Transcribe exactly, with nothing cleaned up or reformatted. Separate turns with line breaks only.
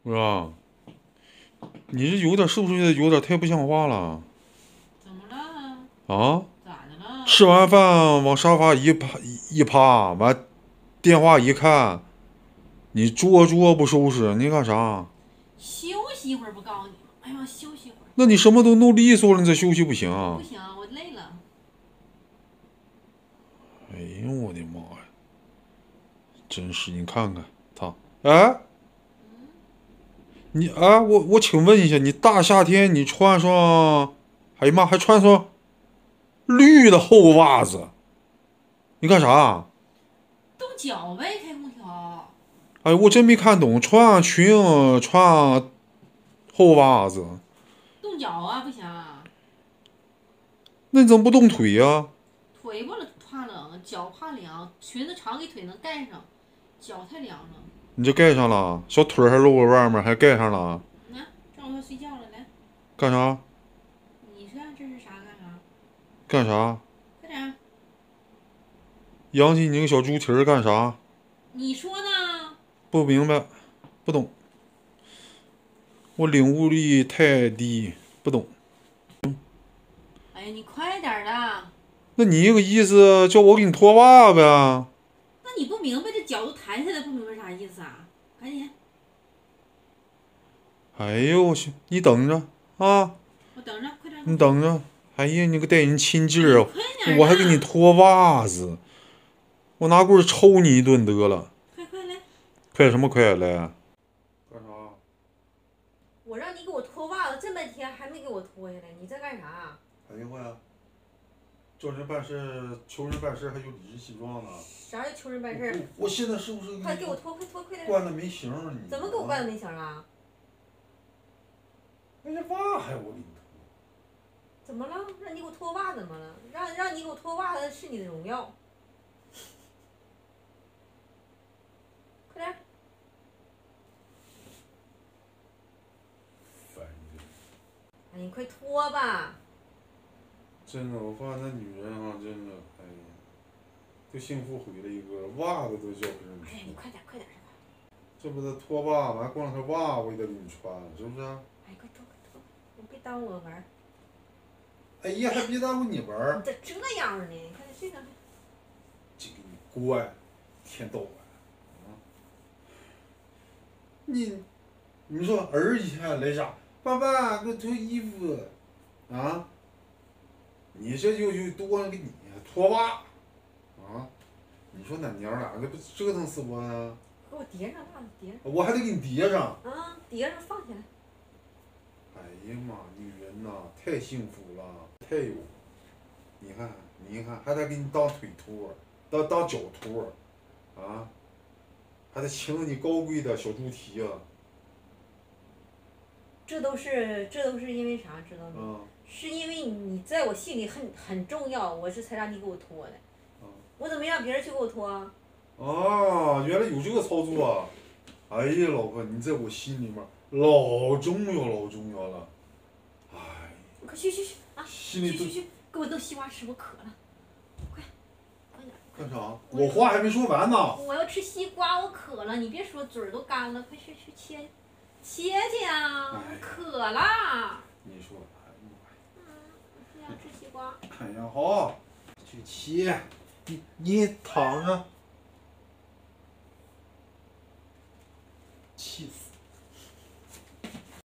是吧？你这有点是不是有点太不像话了？
怎么了？
啊？
咋的了？
吃完饭往沙发一趴一趴，完电话一看，你桌桌不收拾，你干啥？
休息一会儿不告诉你吗？哎呀妈，休息一会儿。
那你什么都弄利索了，你再休息不行啊？
不行，我累了。
哎呦我的妈呀！真是，你看看他，哎，你啊，我我请问一下，你大夏天你穿双，哎呀妈，还穿双绿的厚袜子，你干啥？
冻脚呗，开空调。
哎，我真没看懂，穿上裙穿上厚袜子，
冻脚啊，不行啊。
那你怎么不动腿呀、
腿不怕冷，脚怕凉，裙子长给腿能盖上，脚太凉了。
你这盖上了，小腿还露个外面，还盖上了，
那正好要睡觉了，来，
干啥？
你看这是啥干啥？
干啥？
快点，
扬起你个小猪蹄儿干啥？
你说呢？
不明白，不懂，我领悟力太低，不懂。
哎呀，你快点的！
那你这个意思叫我给你脱袜呗？
那你不明白这脚都弹下来，不明白啥意思啊？赶紧，
哎呦我去，你等着啊，
我等着，快点，
你等着。哎呀，你个带人亲劲儿啊！
哎快点
我还给你
的，
脱袜子，我拿棍儿抽你一顿得了。
快快来！
快什么快来？干啥？
我让你给我脱袜子，这半天还没给我脱下来，你在干啥？
打电话呀！叫人办事，求人办事还有理直气壮呢。
啥叫求人办事？
我我现在是不是
快给我脱，快脱，快点！
惯的没形了？你
怎么给我惯的没形了？
那这袜还我给你脱？
怎么了？让你给我脱袜怎么了？让让你给我脱袜子是你的荣耀。快点！
烦人！
哎，你快脱吧！
真的，我发现那女人啊，真的，哎呀，都幸福毁了一个，袜子都叫不上
哎呀，你
名。
快点，快点的吧！
这不得脱袜，完过两天袜我也得给你穿，是不是？
哎，快脱，快脱！你别耽误我玩儿。
哎呀，还别耽误你玩儿。
你咋这样呢？你快点睡上去。
这个你乖，天到晚啊！你，你说儿一天来家，爸爸给我脱衣服，啊？你这就就多了个你脱袜，啊？你说俺娘俩这不折腾死我呀？
给我叠上袜子，叠上。
我还得给你叠上。
啊，叠上放起来。
哎呀妈，女人呐，太幸福了，太有，你看，你看，还得给你当腿托，当当脚托，啊，还得请你高贵的小猪蹄啊。
这都是这都是因为啥，知道吗？
嗯
是因为你在我心里很很重要，我这才让你给我脱的。
嗯。
我怎么让别人去给我脱啊？
啊，原来有这个操作啊！哎呀，老婆，你在我心里面老重要老重要了。哎，
快去去去啊！
心里都
去去去，给我弄西瓜吃，我渴了。快，快点！
干啥？我话还没说完呢。
我要吃西瓜，我渴了。你别说，嘴儿都干了，快去去切，切去啊！我渴了。
你说，哎呀妈呀！
嗯，我想吃西瓜。
哎呀，好，去切，你你躺着，气死！